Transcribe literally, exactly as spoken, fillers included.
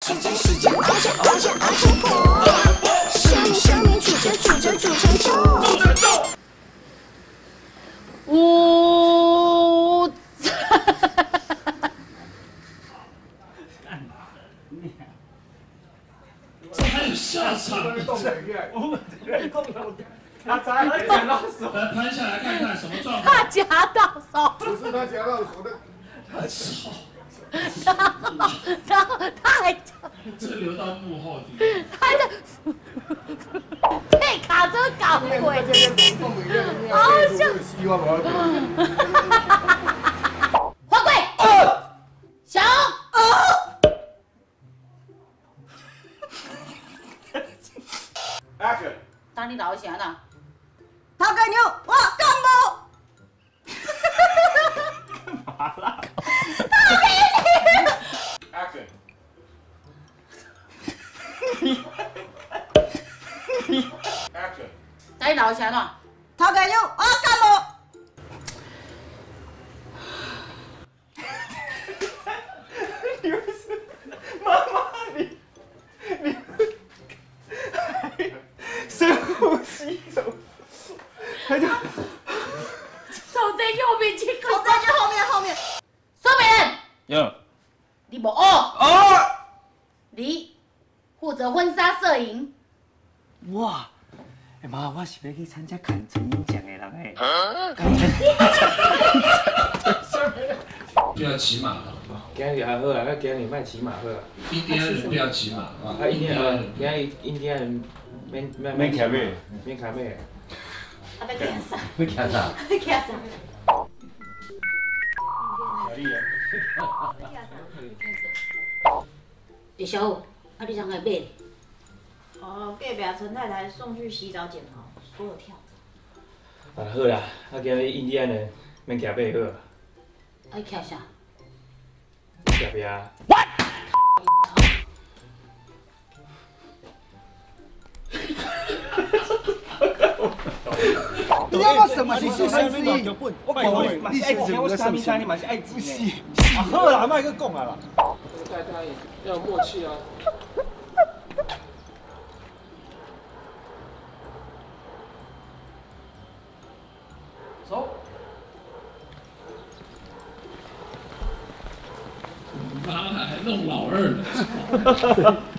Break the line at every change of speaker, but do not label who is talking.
吃着吃着熬着熬着熬成婆，生米生米煮着煮着煮成粥。
我
这还有下场？
他夹到手，
来拍下来看看什么状况？
他夹到手，
不是他夹到手的。
操！
然后然后他还
这留到幕后听。
他还在被卡车搞鬼，好笑。
希望我
花贵，小
，Action！
打你老乡了。
头家娘，我感冒。
干嘛啦
Action！ Action！
打你老乡了。
头家娘，我感冒。
你为什么？妈妈，你你深呼吸，深呼吸，他就
走在右边去，
从这就后面后面。
苏美人，
有
你无哦，
哦，
你负责婚纱摄影。
哇！哎妈，我是要去参加看成影奖的人哎。
不要骑马了。
今日还好啊，那今日卖骑马好啊。
印第安人不要骑马啊！
啊，印第安人，今日印第安人免免
免骑马，
免骑马。
啊，要干啥？
要干啥？
要干啥？叶小虎，啊，你怎个买？
哦，隔壁陈太太送去洗澡剪毛，说我跳。
啊，好啦，啊，今日印第安人免骑马好啊。
爱骑啥？
骑马。
你要我什么是是三十一？
我讲你，你是爱钱，我啥物啥你嘛是爱钱的。啊好啦，莫去讲啊啦。
太太要有默契啊。
走。
妈还弄老二呢。